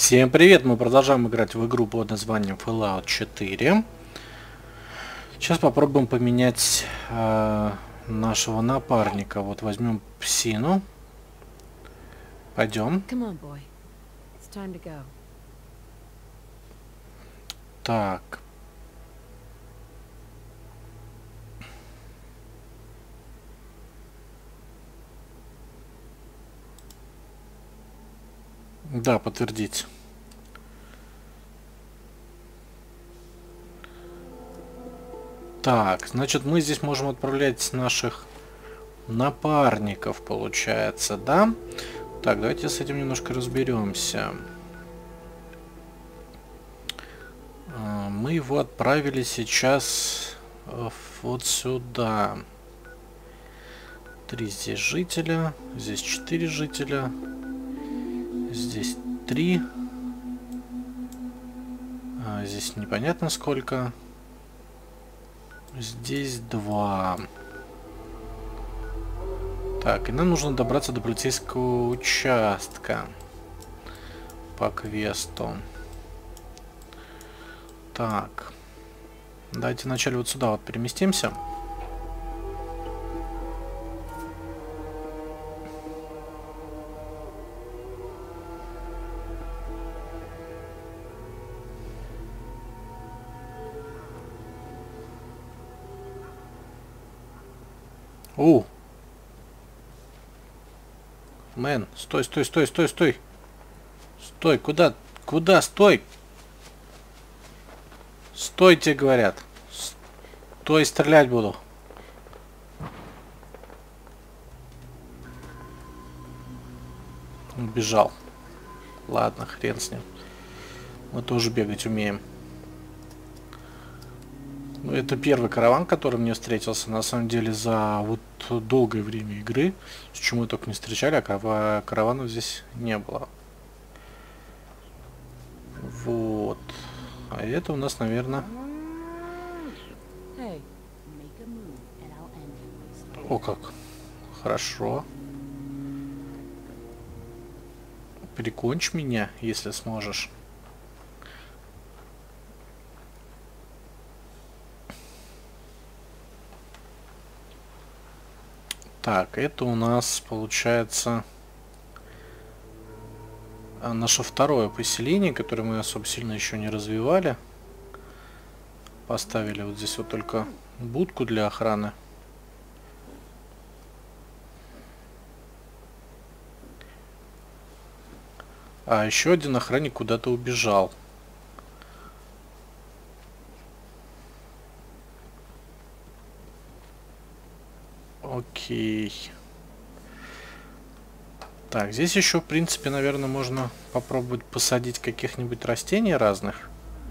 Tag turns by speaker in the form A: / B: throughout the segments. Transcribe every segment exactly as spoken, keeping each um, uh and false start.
A: Всем привет! Мы продолжаем играть в игру под названием Fallout четыре. Сейчас попробуем поменять э, нашего напарника. Вот возьмем псину. Пойдем. Так. Да, подтвердить. Так, значит, мы здесь можем отправлять наших напарников, получается, да? Так, давайте с этим немножко разберемся. Мы его отправили сейчас вот сюда. Три здесь жителя, здесь четыре жителя, здесь три, а здесь непонятно сколько. Здесь два. Так, и нам нужно добраться до полицейского участка по квесту. Так. Давайте вначале вот сюда вот переместимся. О! Мэн, стой, стой, стой, стой, стой. Стой, куда? Куда? Стой! Стойте, говорят. Стой, стрелять буду. Убежал. Ладно, хрен с ним. Мы тоже бегать умеем. Это первый караван, который мне встретился, на самом деле, за вот долгое время игры. С чем мы только не встречали, а караванов здесь не было. Вот. А это у нас, наверное... О, как. Хорошо. Прикончи меня, если сможешь. Так, это у нас получается наше второе поселение, которое мы особо сильно еще не развивали. Поставили вот здесь вот только будку для охраны. А еще один охранник куда-то убежал. Окей. Так, здесь еще, в принципе, наверное, можно попробовать посадить каких-нибудь растений разных.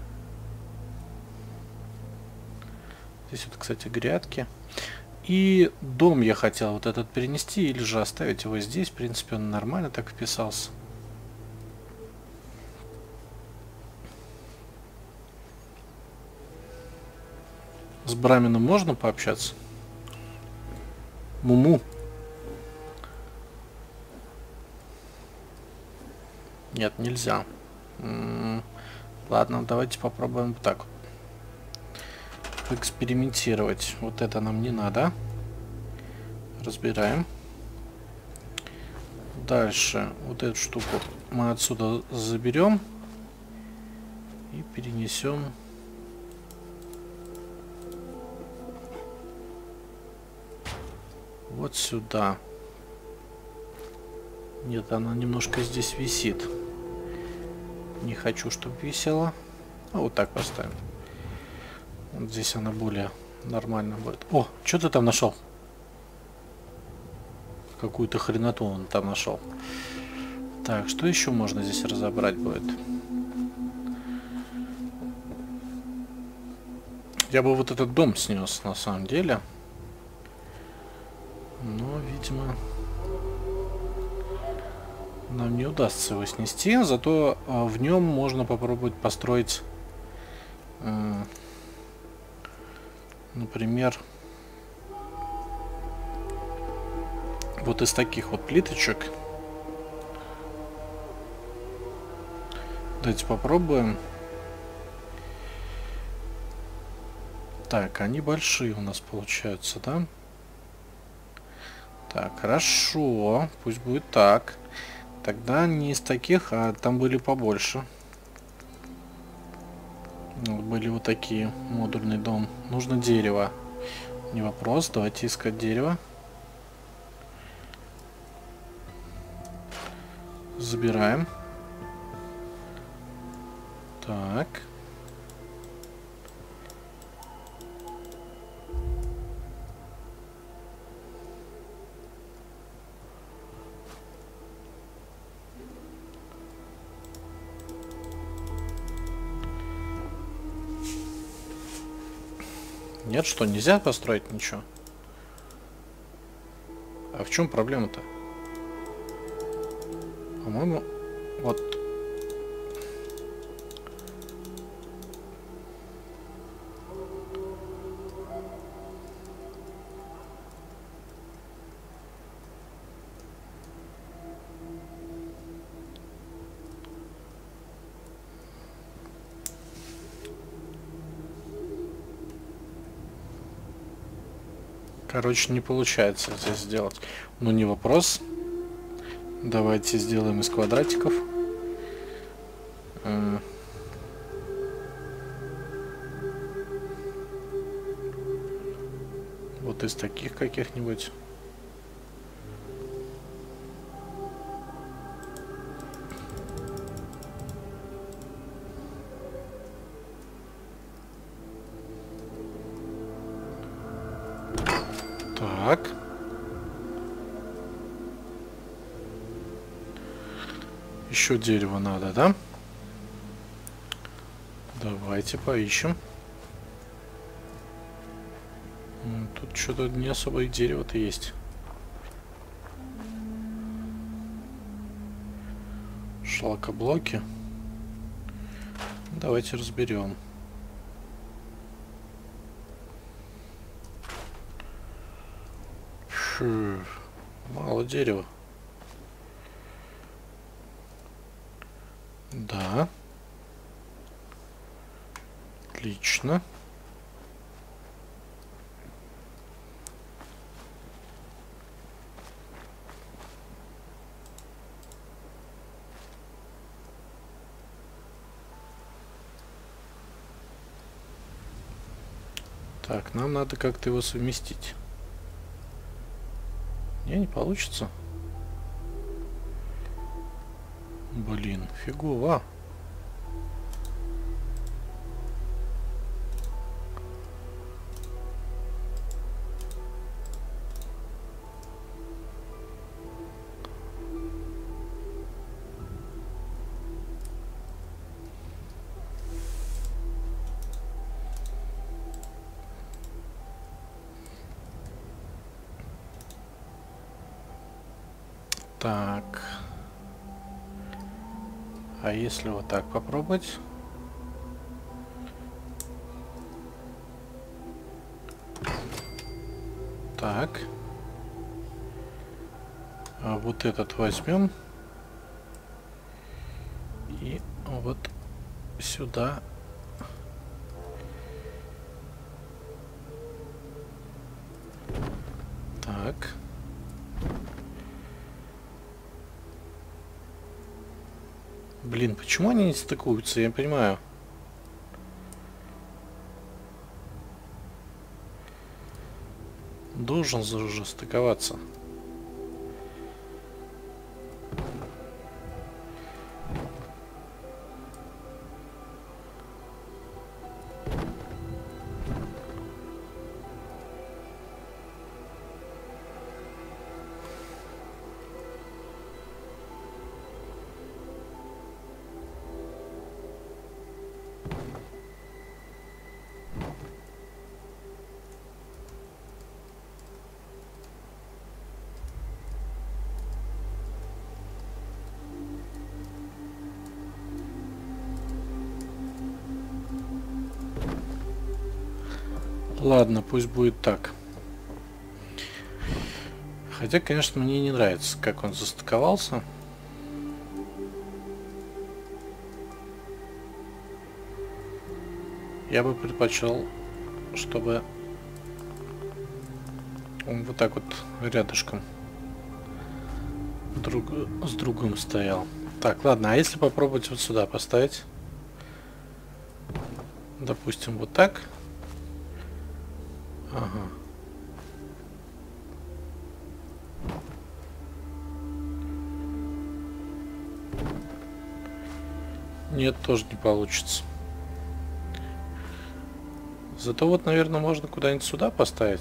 A: Здесь вот, кстати, грядки. И дом я хотел вот этот перенести или же оставить его здесь. В принципе, он нормально так вписался. С Брамином можно пообщаться? Муму. Нет, нельзя. М-м, ладно, давайте попробуем вот так вот экспериментировать. Вот это нам не надо. Разбираем. Дальше вот эту штуку мы отсюда заберем и перенесем вот сюда. Нет, она немножко здесь висит. Не хочу, чтобы висела. А вот так поставим. Вот здесь она более нормально будет. О, что ты там нашел? Какую-то хреноту он там нашел. Так, что еще можно здесь разобрать будет? Я бы вот этот дом снес на самом деле. Но, видимо, нам не удастся его снести. Зато э, в нем можно попробовать построить, э, например, вот из таких вот плиточек Давайте попробуем. Так, они большие у нас получаются, да? Так, хорошо. Пусть будет так. Тогда не из таких, а там были побольше. Были вот такие. Модульный дом. Нужно дерево. Не вопрос. Давайте искать дерево. Забираем. Так. Нет, что, нельзя построить ничего? А в чем проблема-то? По-моему, вот... Короче, не получается здесь сделать. Ну, не вопрос. Давайте сделаем из квадратиков. Вот из таких каких-нибудь. Так. Еще дерево надо, да? Давайте поищем. Тут что-то не особо и дерево-то есть. Шлакоблоки. Давайте разберем. Фу, мало дерева. Да. Отлично. Так, нам надо как-то его совместить. Не, не получится. Блин, фигово. Так. А если вот так попробовать? Так. А вот этот возьмем. И вот сюда. Так. Блин, почему они не стыкуются? Я не понимаю. Должен же уже стыковаться. Ладно, пусть будет так. Хотя, конечно, мне не нравится, как он застыковался. Я бы предпочел, чтобы он вот так вот рядышком друг с другом стоял. Так, ладно, а если попробовать вот сюда поставить? Допустим, вот так. Ага. Нет, тоже не получится. Зато вот, наверное, можно куда-нибудь сюда поставить.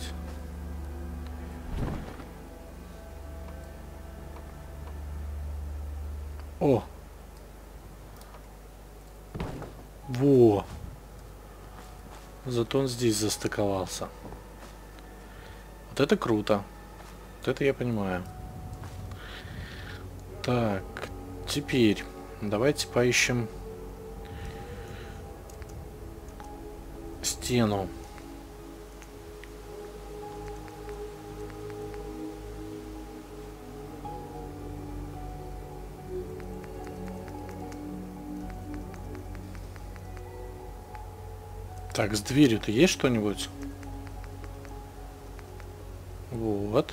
A: О! Во! Зато он здесь застыковался. Вот это круто. Вот это я понимаю. Так, теперь давайте поищем стену. Так, с дверью-то есть что-нибудь? Вот.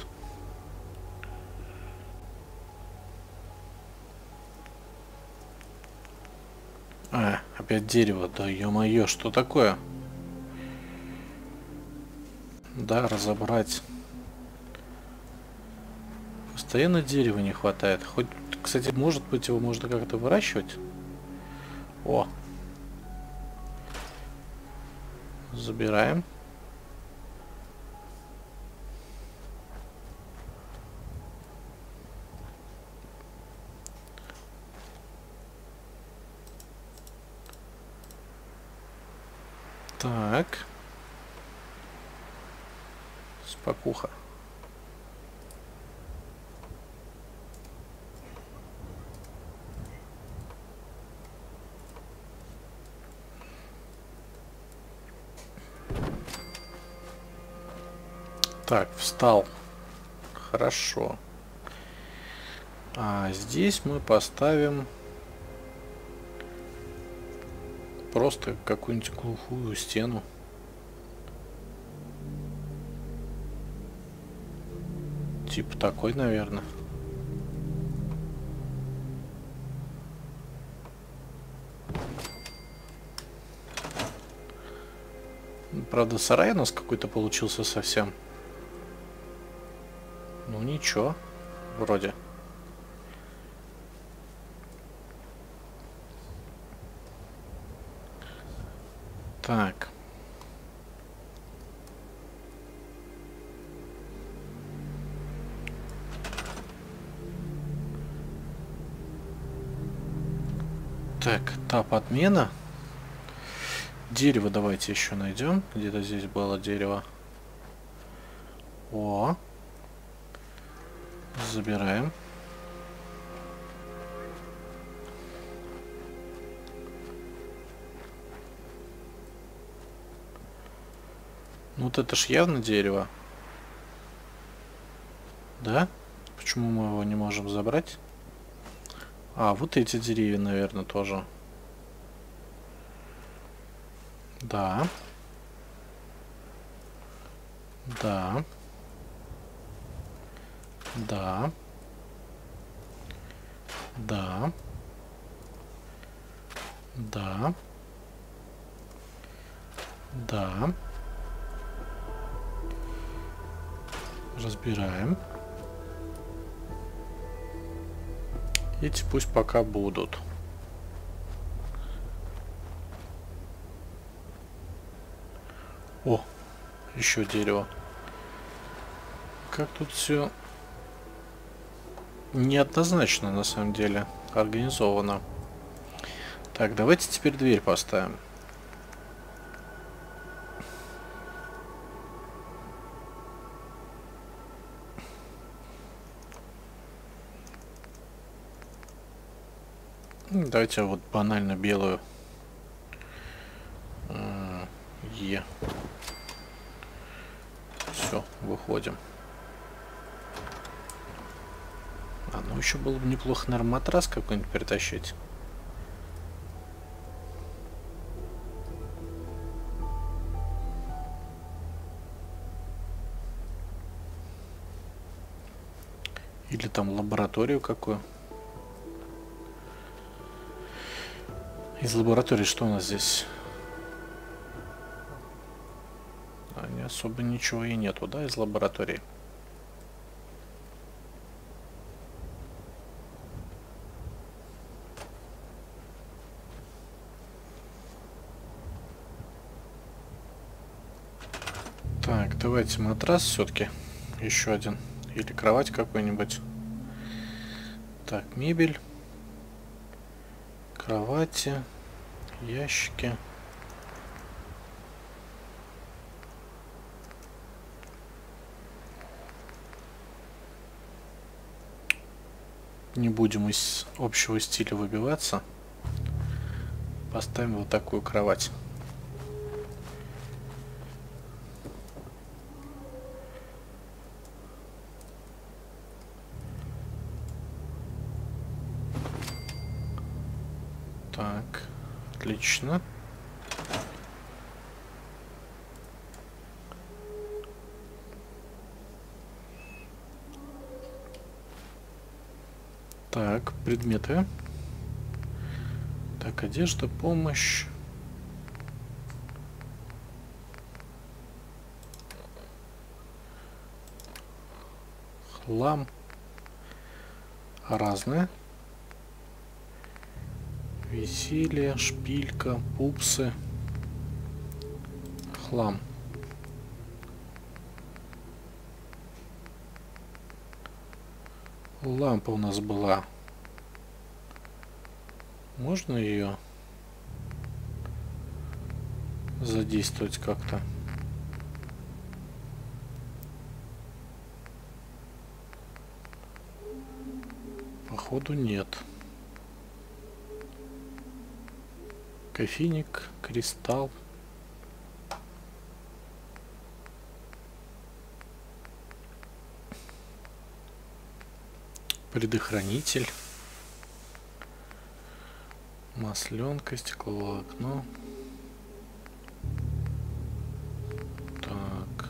A: А, опять дерево. Да ё-моё, что такое? Да, разобрать. Постоянно дерева не хватает. Хоть, кстати, может быть, его можно как-то выращивать. О. Забираем. Так. Спокуха. Так, встал. Хорошо. А здесь мы поставим просто какую-нибудь глухую стену. Типа такой, наверное. Правда, сарай у нас какой-то получился совсем. Ну ничего, вроде. Так. Так, та подмена. Дерево давайте еще найдем. Где-то здесь было дерево. О. Забираем. Ну вот это ж явно дерево. Да? Почему мы его не можем забрать? А, вот эти деревья, наверное, тоже. Да. Да. Да. Да. Да. Да. Разбираем. Эти пусть пока будут. О, еще дерево. Как тут все неоднозначно на самом деле организовано. Так, давайте теперь дверь поставим. Давайте вот банально белую. Е. Все, выходим. А, ну еще было бы неплохо, наверное, матрас какой-нибудь притащить. Или там лабораторию какую. Из лаборатории что у нас здесь? А, не особо ничего и нету, да, из лаборатории. Так, давайте матрас все-таки. Еще один. Или кровать какой-нибудь. Так, мебель. Кровати. Ящики. Не будем из общего стиля выбиваться. Поставим вот такую кровать. Так, отлично. Так, предметы. Так, одежда, помощь. Хлам. Разные. Веселье, шпилька, пупсы. Хлам. Лампа у нас была. Можно ее задействовать как-то? Походу нет. Кофейник, кристалл. Предохранитель. Масленка, стекловолокно. Так.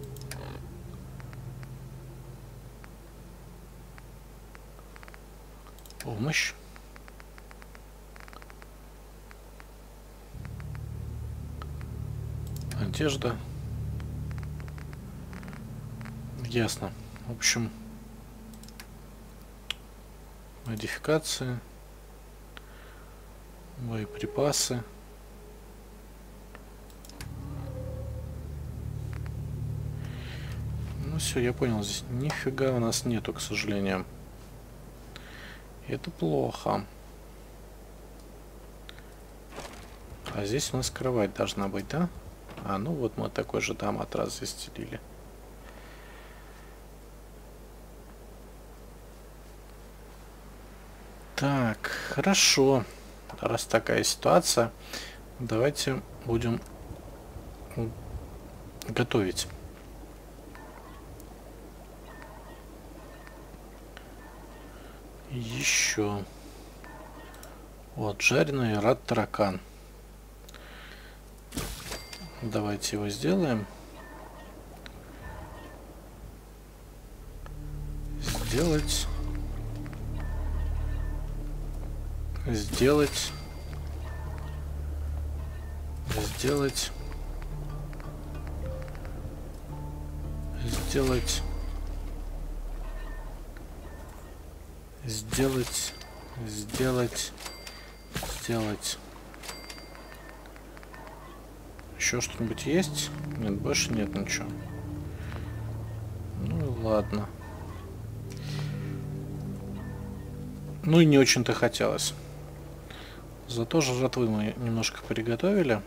A: Помощь. Одежда. Ясно. В общем, модификации, боеприпасы. Ну все, я понял, здесь нифига у нас нету, к сожалению. Это плохо. А здесь у нас кровать должна быть, да? А, ну вот мы такой же, да, матрас застелили. Так, хорошо. Раз такая ситуация, давайте будем готовить. Еще. Вот, жареный рад таракан. Давайте его сделаем. Сделать. Сделать. Сделать. Сделать. Сделать. Сделать. Сделать. Еще что-нибудь есть? Нет, больше нет ничего. Ну и ладно. Ну и не очень-то хотелось. Зато жратвы мы немножко приготовили.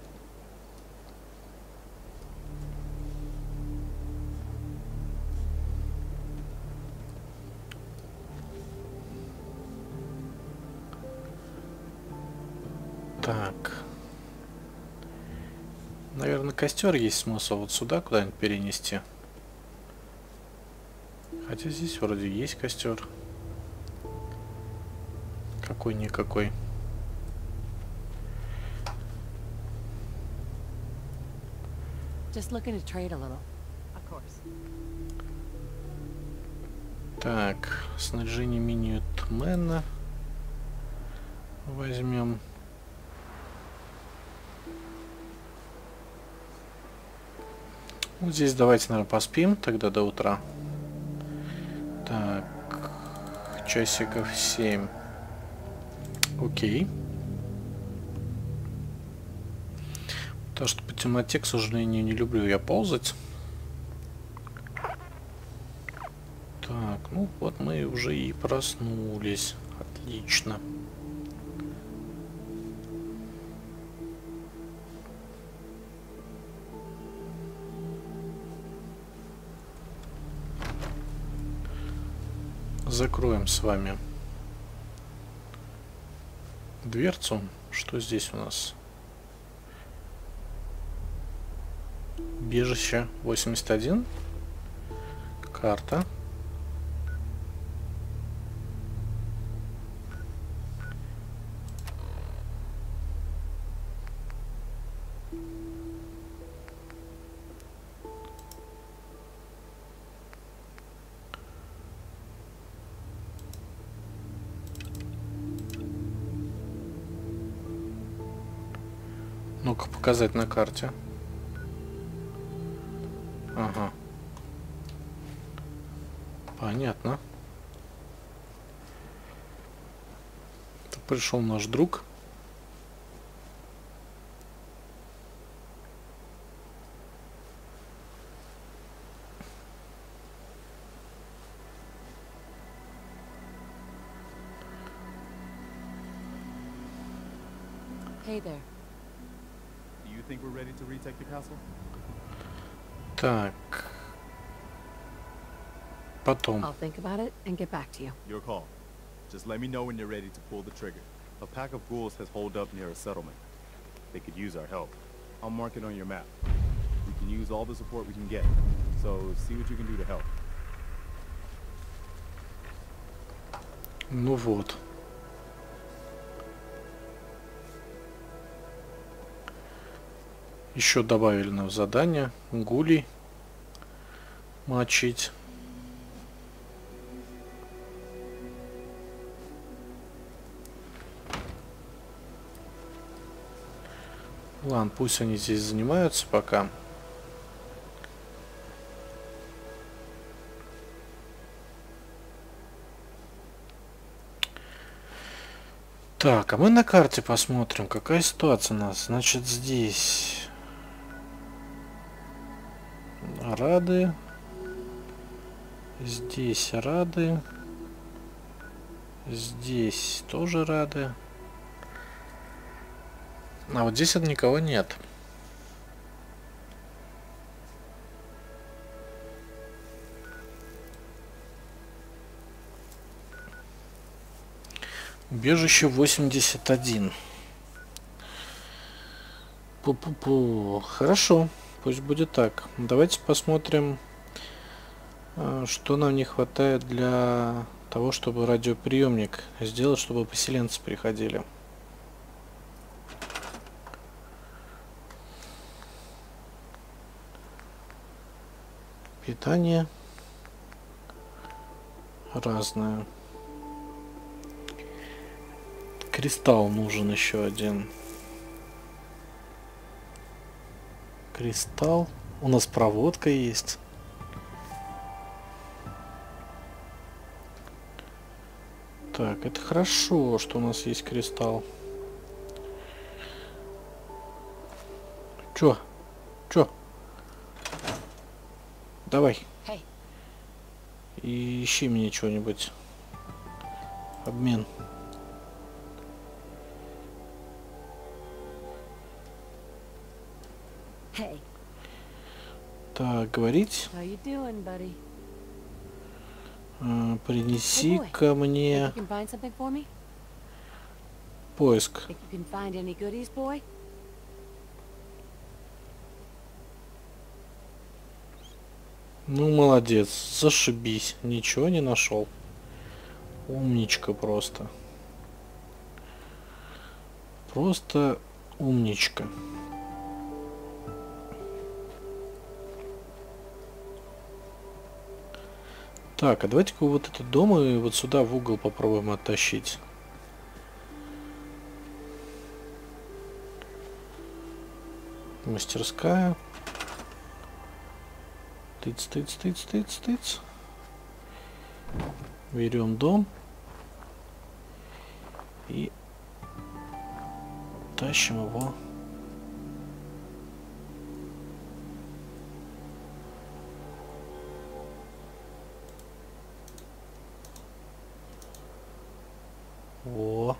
A: Так. Наверное, костер есть смысл вот сюда куда-нибудь перенести. Хотя здесь вроде есть костер. Какой-никакой. Так, снаряжение Минитмена возьмем. Вот здесь давайте, наверное, поспим тогда до утра. Так, часиков семь. Окей. Потому что по темноте, к сожалению, не люблю я ползать. Так, ну вот мы уже и проснулись. Отлично. Закроем с вами дверцу. Что здесь у нас? Бежище восемьдесят один. Карта. Ну-ка показать на карте. Ага. Понятно. Это пришел наш друг.
B: Hey there.
C: Do you think we're ready to retake the castle?
A: Так. Потом.
B: I'll think about it and get back to you.
C: Your call. Just let me know when you're ready to pull the trigger. A pack of ghouls has holed up near a settlement. They could use our help. I'll mark it on your map. We can use all the support we can get. So see what you can do to help.
A: Ну вот. Еще добавили нам задание. Гулей мочить. Ладно, пусть они здесь занимаются пока. Так, а мы на карте посмотрим, какая ситуация у нас. Значит, здесь рады. Здесь рады. Здесь тоже рады. А вот здесь никого нет. Убежище восемьдесят один. Пу-пу-пу. Хорошо, пусть будет так. Давайте посмотрим, что нам не хватает для того, чтобы радиоприемник сделать, чтобы поселенцы приходили. Питание разное. Кристалл нужен еще один. Кристалл. У нас проводка есть. Так, это хорошо, что у нас есть кристалл. Чё? Чё? Давай.
B: Hey.
A: И ищи мне что-нибудь. Обмен.
B: Hey.
A: Так, говорить.
B: How you doing, buddy?
A: А, принеси ко мне
B: Think you can find something for me?
A: поиск.
B: Think you can find any goodies, boy?
A: Ну, молодец, зашибись. Ничего не нашел. Умничка просто. Просто умничка. Так, а давайте-ка вот этот дом и вот сюда в угол попробуем оттащить. Мастерская. Тыц, тыц, тыц, тыц, тыц. Берем дом. И тащим его. Во.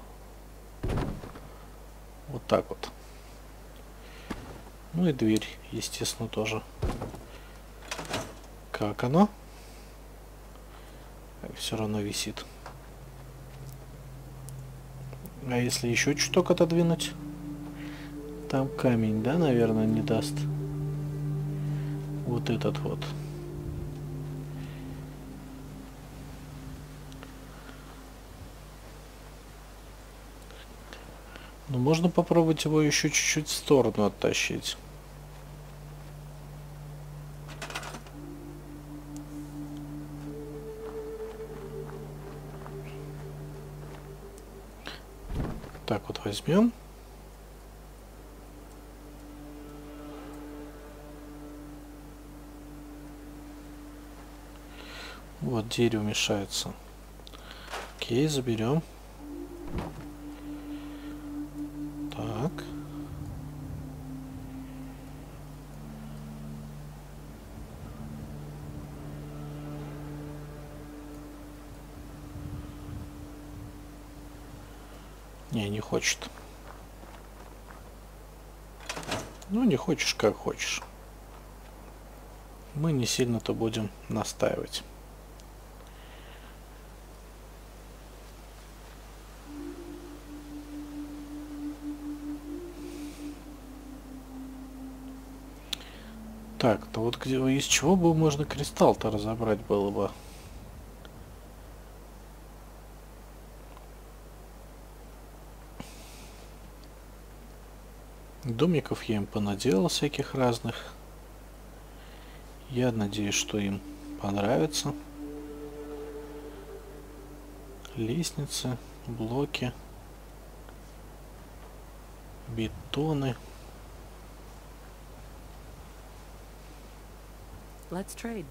A: Вот так вот. Ну и дверь, естественно, тоже. Как оно? Все равно висит. А если еще чуток отодвинуть? Там камень, да, наверное, не даст. Вот этот вот. Ну, можно попробовать его еще чуть-чуть в сторону оттащить. Так вот возьмем. Вот дерево мешается. Окей, заберем. Так. Не, не хочет. Ну, не хочешь, как хочешь. Мы не сильно-то будем настаивать. Так, то вот где, из чего бы можно кристалл-то разобрать было бы? Домиков я им понаделал всяких разных. Я надеюсь, что им понравится. Лестницы, блоки, бетоны.
B: Let's trade.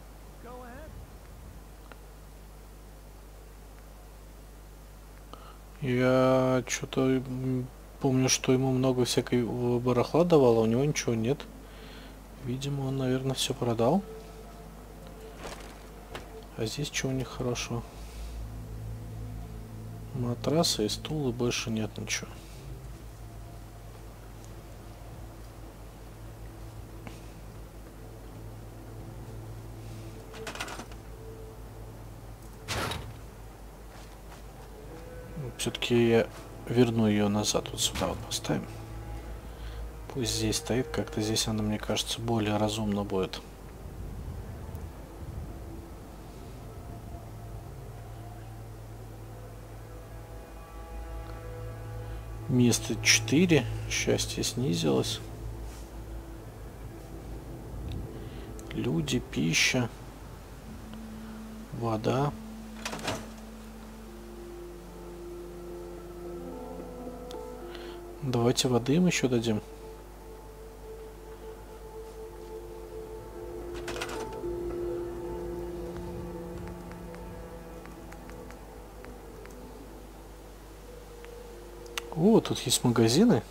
A: Я что-то помню, что ему много всякой барахла давало, у него ничего нет. Видимо, он, наверное, все продал. А здесь что у них хорошего? Матрасы и стулы, больше нет ничего. Все-таки я верну ее назад, вот сюда вот поставим. Пусть здесь стоит, как-то здесь она, мне кажется, более разумно будет. Место четыре, счастье снизилось. Люди, пища, вода. Давайте воды им еще дадим. О, тут есть магазины.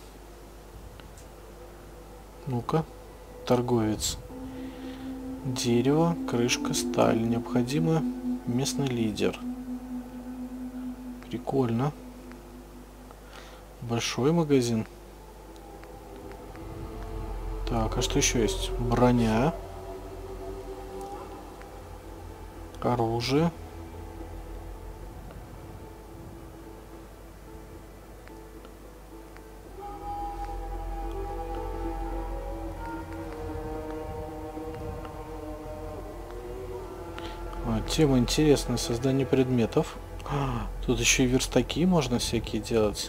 A: Ну-ка, торговец. Дерево, крышка, сталь. Необходимо местный лидер. Прикольно. Большой магазин. Так, а что еще есть? Броня. Оружие. А, тема интересная. Создание предметов. А, тут еще и верстаки можно всякие делать.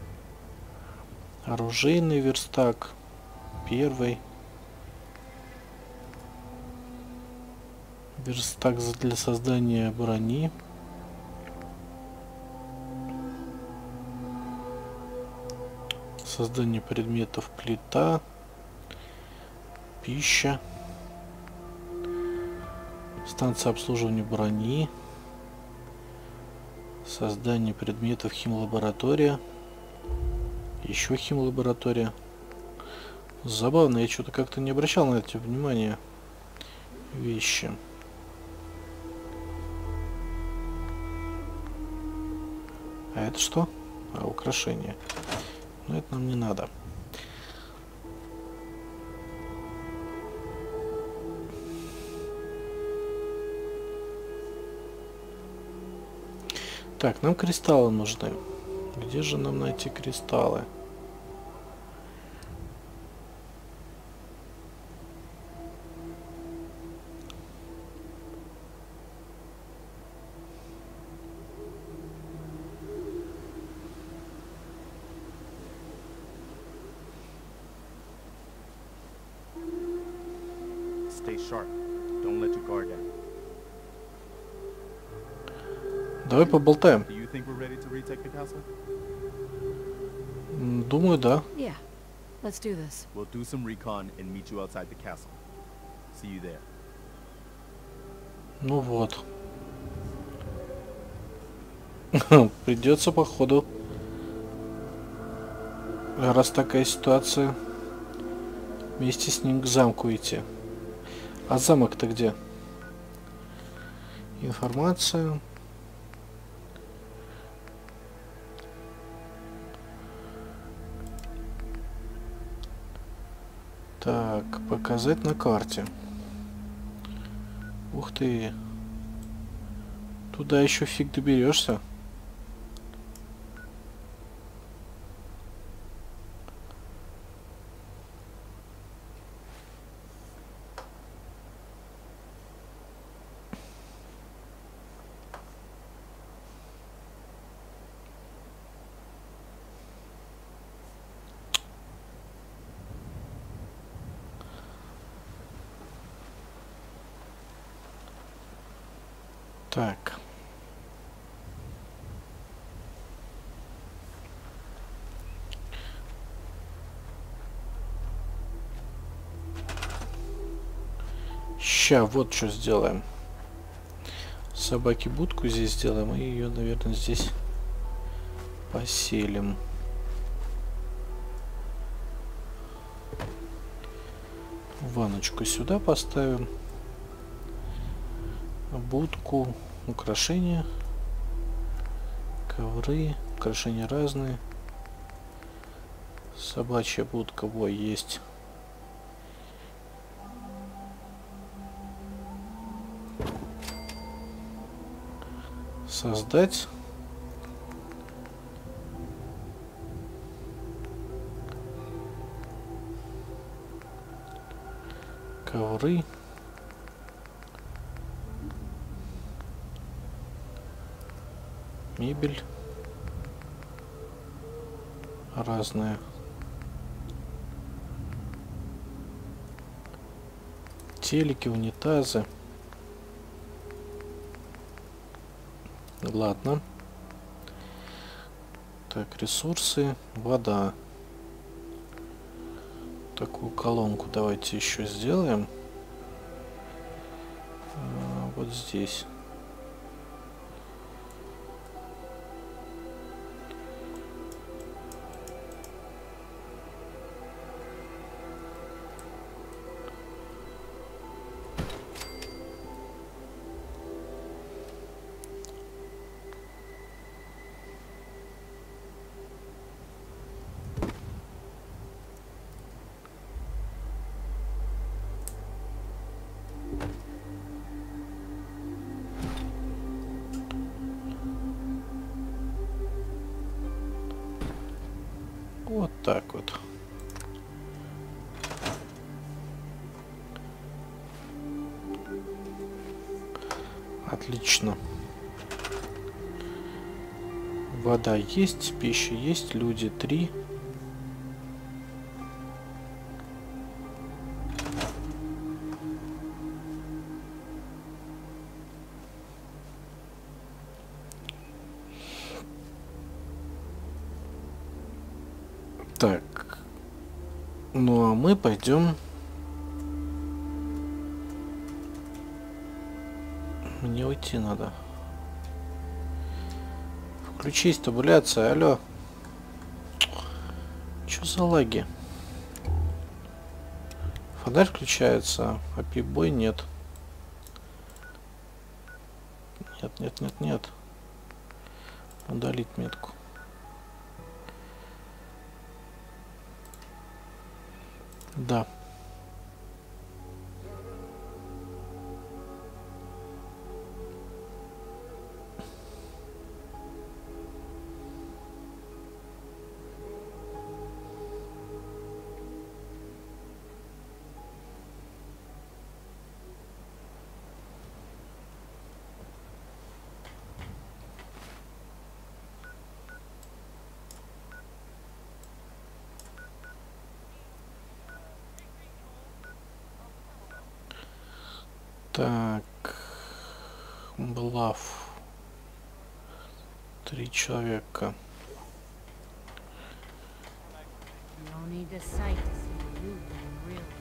A: Оружейный верстак. Первый. Верстак за- для создания брони. Создание предметов плита. Пища. Станция обслуживания брони. Создание предметов химлаборатория. Еще химлаборатория. Забавно, я что-то как-то не обращал на это внимания. Вещи. А это что? А, украшение. Но это нам не надо. Так, нам кристаллы нужны. Где же нам найти кристаллы?
C: Stay sharp. Don't let your guard down.
A: Давай поболтаем.
C: Do you think we're ready to retake the castle?
A: М, Думаю, да.
B: Yeah. Let's do this.
C: We'll do some recon and meet you outside the castle. See you there.
A: Ну вот. Придется, походу, раз такая ситуация, вместе с ним к замку идти. А замок-то где? Информация. Так, показать на карте. Ух ты. Туда еще фиг доберешься. Так. Ща, вот что сделаем. Собаки будку здесь сделаем, и ее, наверное, здесь поселим. Ванночку сюда поставим. Будку, украшения, ковры, украшения разные. Собачья будка, во, есть. Создать. Ковры. Мебель разная. Телеки, унитазы. Ладно. Так, ресурсы, вода. Такую колонку давайте еще сделаем. А, вот здесь. Вот так вот. Отлично. Вода есть, пища есть, люди три. Так. Ну а мы пойдем. Мне уйти надо. Включись, табуляция, алло. Чё за лаги? Фонарь включается, а пип-бой нет. Нет, нет, нет, нет. Удалить метку. Да. Так, Блав. Три человека.
B: No need to sight to see you really good.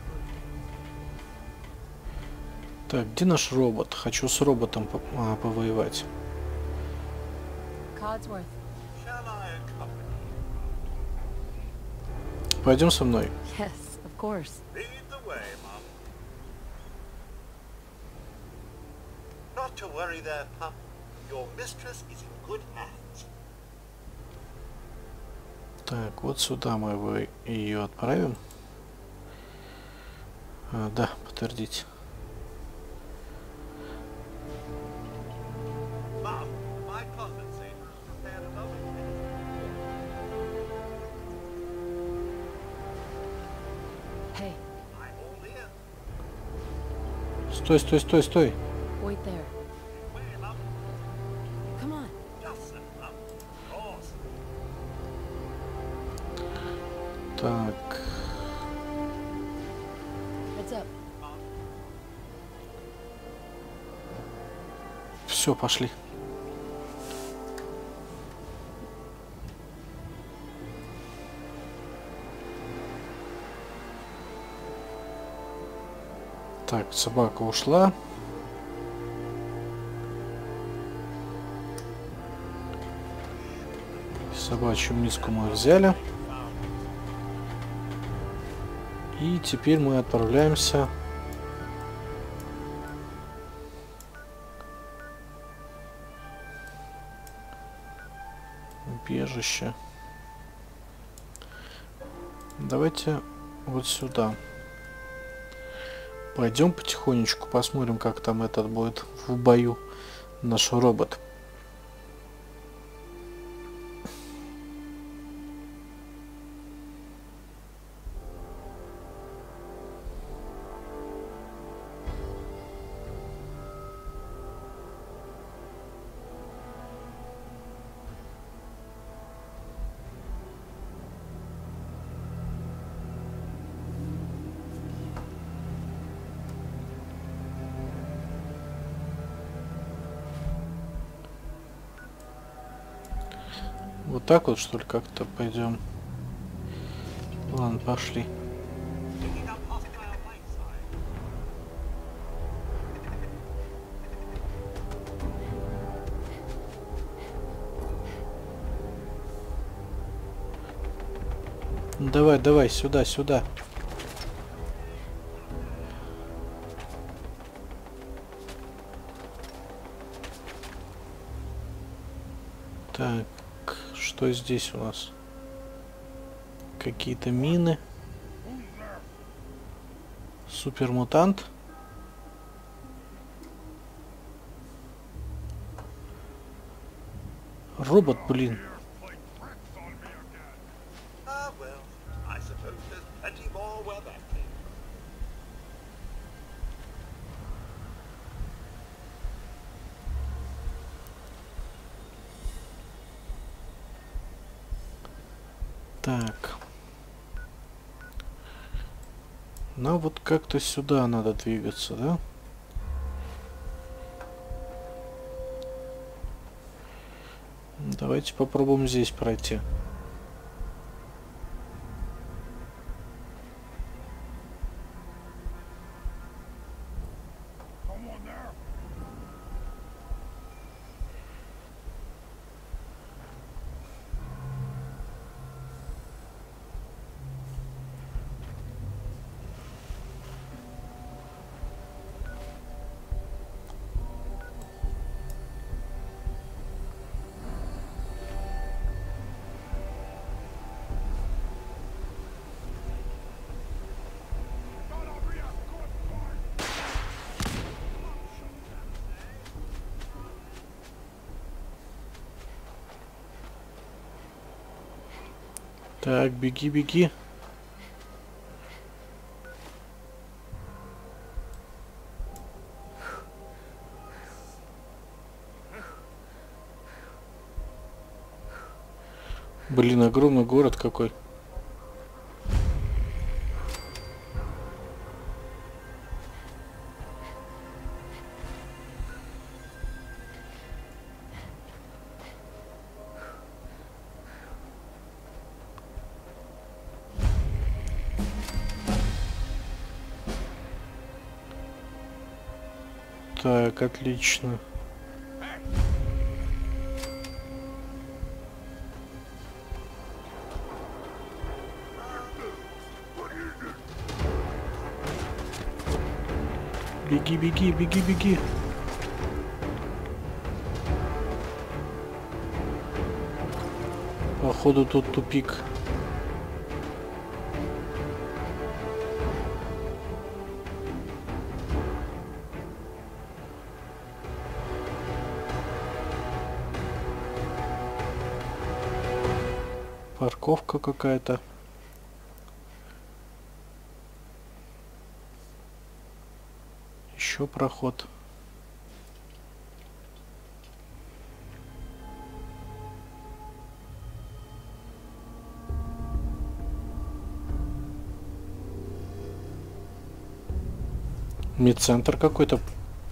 A: Так, где наш робот? Хочу с роботом по а, повоевать.
B: Codsworth.
A: Пойдем со мной.
B: Yes, of course.
D: Lead the way, Mum. Not to worry there, pup. Your mistress is in good hands.
A: Так, вот сюда мы его, ее отправим. А, да, подтвердить.
D: Mum, my condensator is prepared a moment ago.
B: Hey,
D: I'm all ear.
A: Стой, стой, стой, стой.
B: wait there.
D: Way, Mum.
B: Come on.
D: Just so, Mum. Of course.
A: Так,
B: Heads up.
A: все, пошли. Так, собака ушла. Собачью миску мы взяли. И теперь мы отправляемся в убежище. Давайте вот сюда. Пойдем потихонечку, посмотрим, как там этот будет в бою наш робот. Вот так вот, что ли, как-то пойдем. Ладно, пошли.
D: Picking up hostile light side.
A: Давай, давай, сюда, сюда. Так, что здесь у нас? Какие-то мины. Супермутант. Робот, блин.
D: Ah, well, I suppose there's plenty more where that came from.
A: Так. Нам вот как-то сюда надо двигаться, да? Давайте попробуем здесь пройти. Так, беги, беги. Блин, огромный город какой. Так, отлично. Беги, беги, беги, беги. Походу тут тупик. Парковка какая-то. Еще проход. Медцентр какой-то.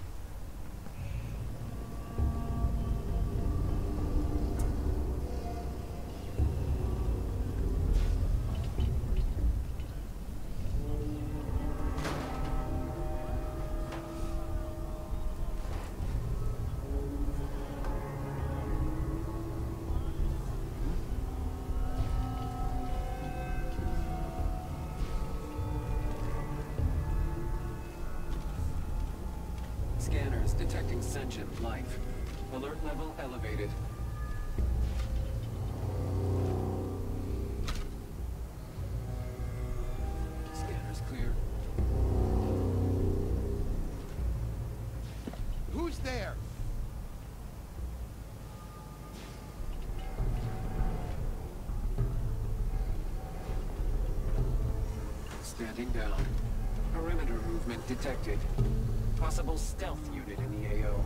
E: Scanners detecting sentient life. Alert level elevated. Scanners clear.
F: Who's there?
E: Standing down. Perimeter movement detected. Possible stealth unit in the A O.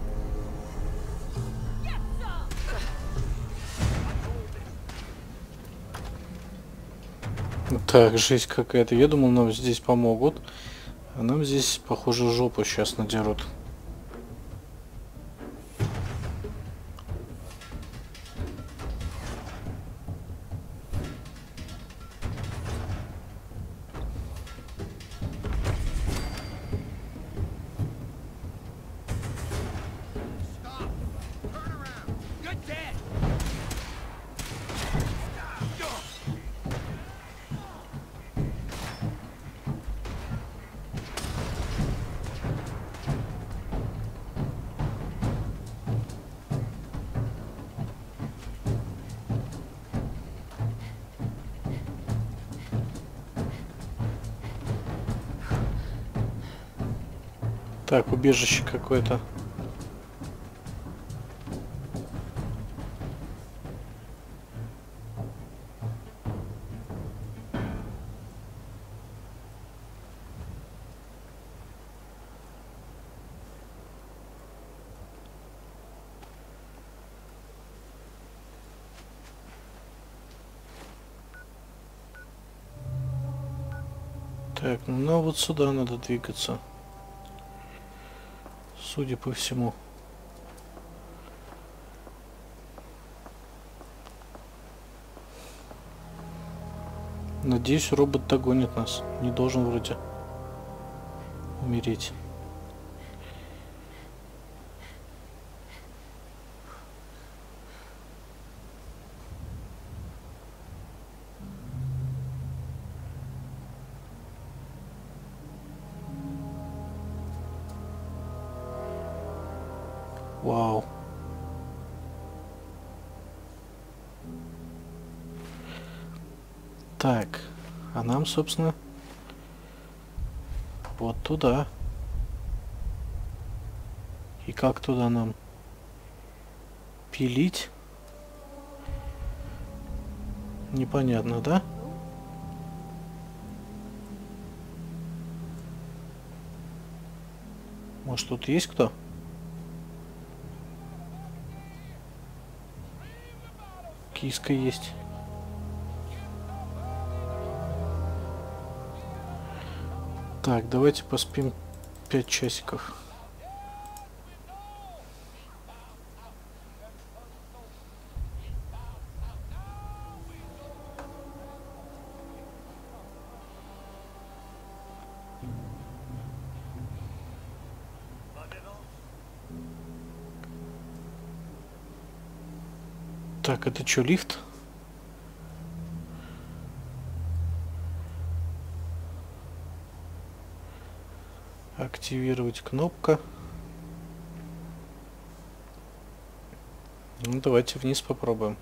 A: Так, жесть какая-то. Я думал, нам здесь помогут. А нам здесь, похоже, жопу сейчас надерут. Так, убежище какое-то. Так, ну вот сюда надо двигаться. Судя по всему. Надеюсь, робот догонит нас. Не должен вроде умереть. Вау. Так, а нам, собственно, вот туда. И как туда нам? Пилить? Непонятно, да? Может, тут есть кто? Киска есть. Так, давайте поспим пять часиков. Так, это что, лифт? Активировать кнопка. Ну, давайте вниз попробуем.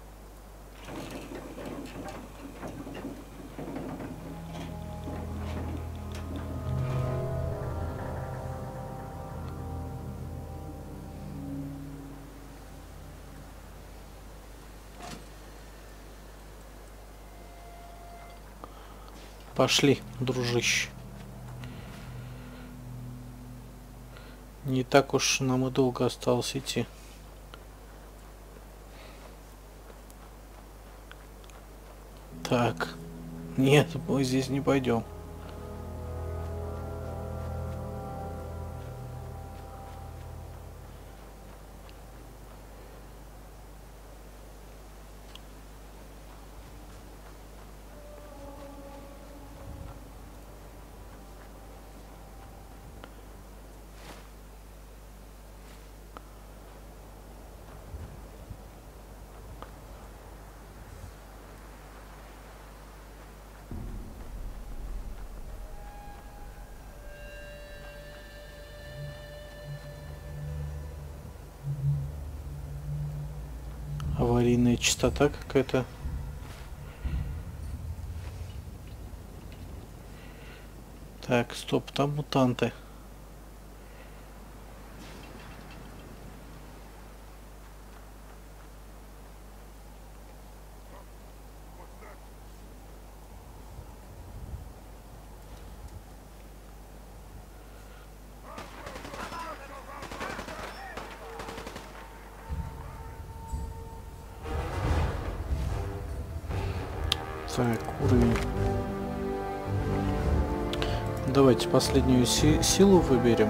A: Пошли, дружище. Не так уж нам и долго осталось идти. Так. Нет, мы здесь не пойдем. Аварийная частота какая-то. Так, стоп, там мутанты. Так, уровень. Давайте последнюю си силу выберем.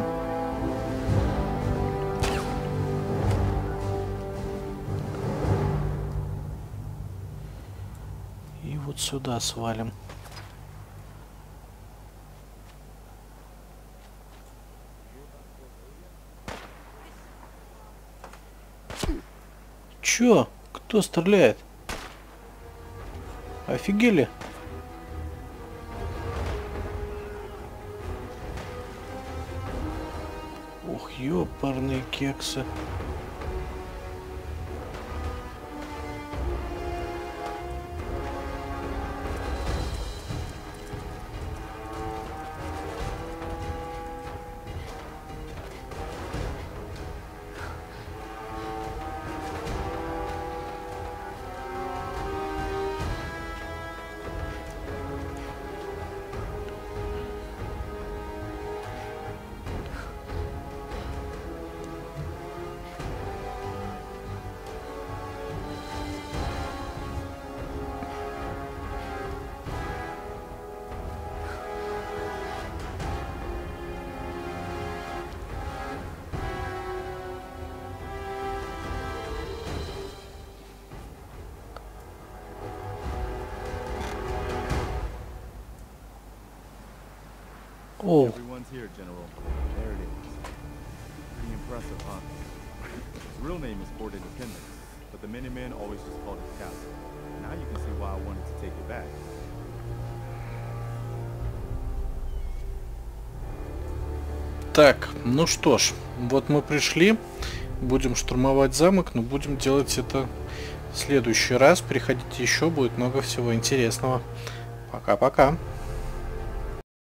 A: И вот сюда свалим. Чё? Кто стреляет? Офигели? Ух, ёпарные кексы. О,
C: Everyone's here, General. There it is. Pretty impressive, huh? His real name is Fort Independence, but the Minutemen always just called it Castle. Now you can see why I wanted to take it back.
A: так, ну что ж, вот мы пришли. Будем штурмовать замок, но будем делать это в следующий раз. Приходите еще, будет много всего интересного. Пока-пока.